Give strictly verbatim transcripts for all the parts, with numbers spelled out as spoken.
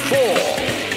sixty-four.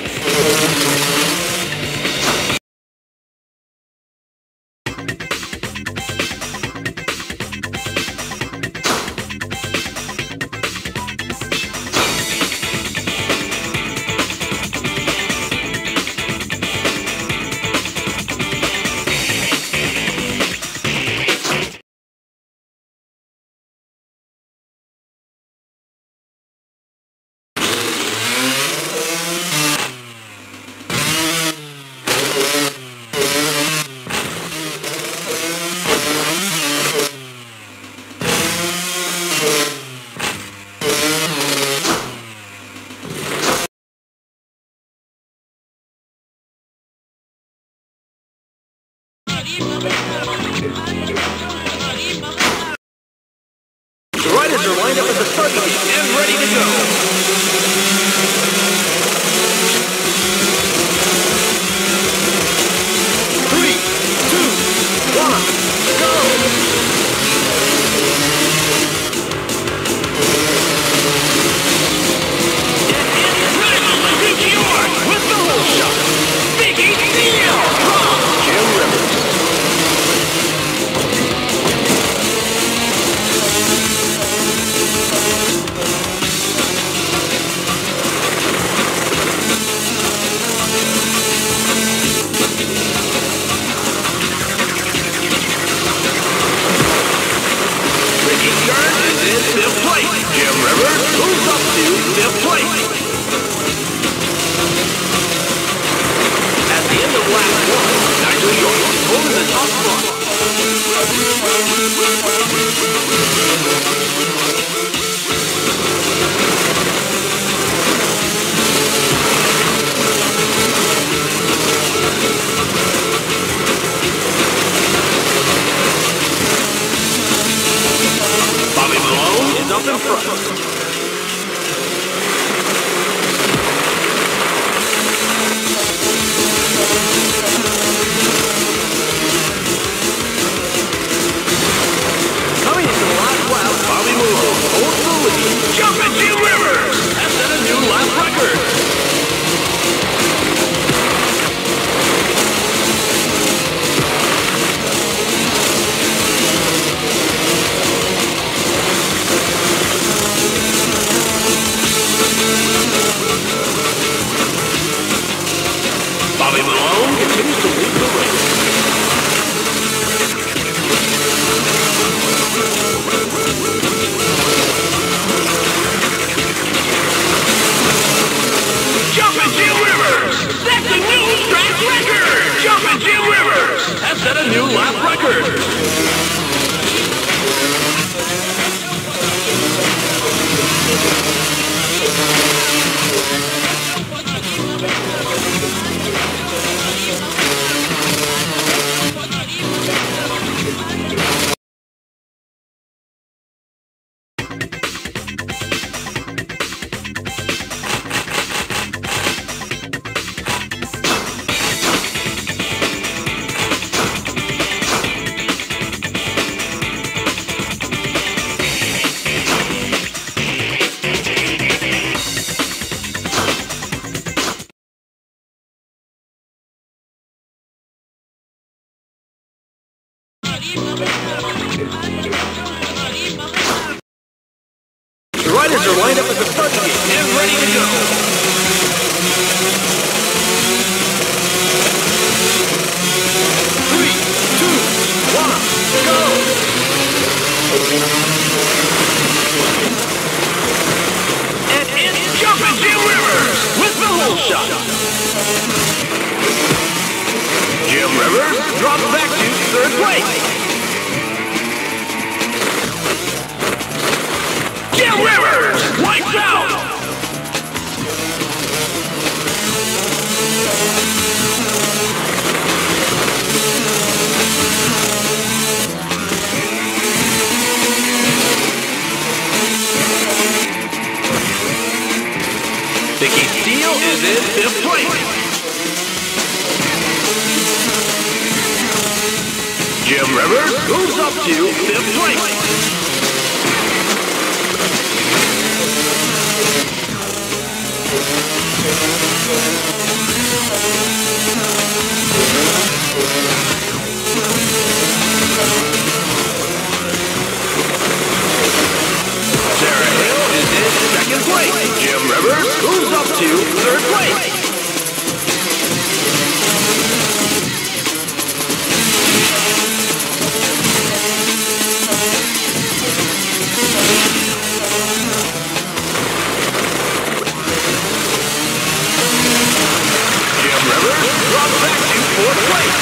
The riders are lined up at the starting gate and ready to go. Three, two, one, go! It is Rhythm G T R with the whole shot. Biggie Deal from Jim Rivers. Fifth place, Jim Rivers moves up to fifth place. At the end of lap one, Nigel York over the top spot. Bobby Malone is up in front. Coming into the last lap, Bobby Malone holds the lead. Jumping Jim Rivers has set a new lap record. Bobby Malone continues to lead the race. Jumping Jim Rivers! That's a new track record! Jumping Jim Rivers has set a new lap record. The riders are lined up at the starting gate and ready to go. Three, two, one, go! And it's Jumping Jim Rivers with the whole shot. Jim Rivers drops back to third place. Jim Rivers wipes out! Biggie Deal is in fifth place. Jim Rivers moves up to fifth place. Sarah Hill is in second place. Jim Rivers moves up to third place. Jim Rivers drops back to fourth place.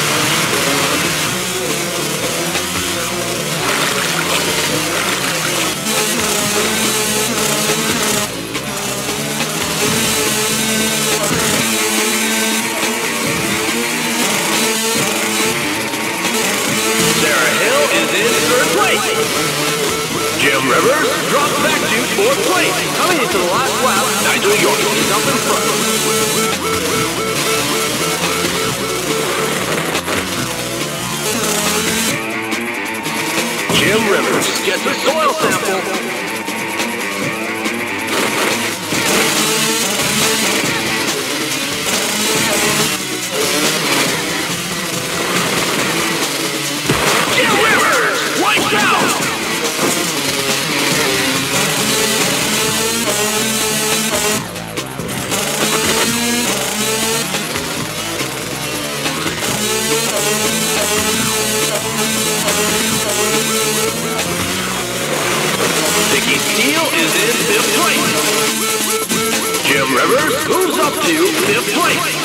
Sarah Hill is in third place. Jim Rivers drops back to fourth place. Coming into the last lap, Nigel York is up in front. Jim Rivers gets a soil sample. Jim Rivers wipes out. Dickie Steele is in fifth place. Jim Rivers moves up to fifth place.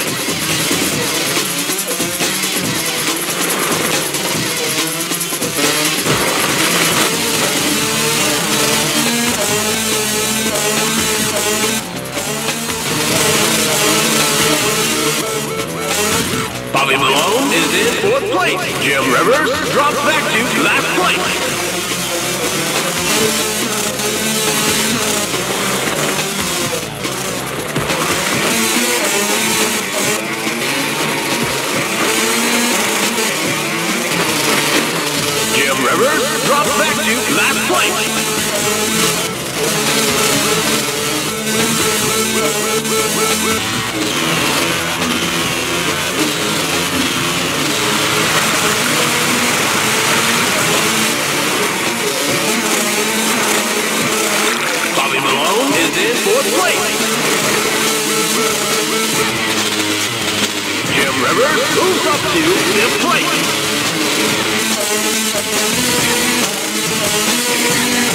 Bobby Malone is in fourth place. Jim Rivers drops back to last place. Jim Rivers drops back to last place. Bobby Malone is in fourth place. Jim Rivers moves up to fifth place.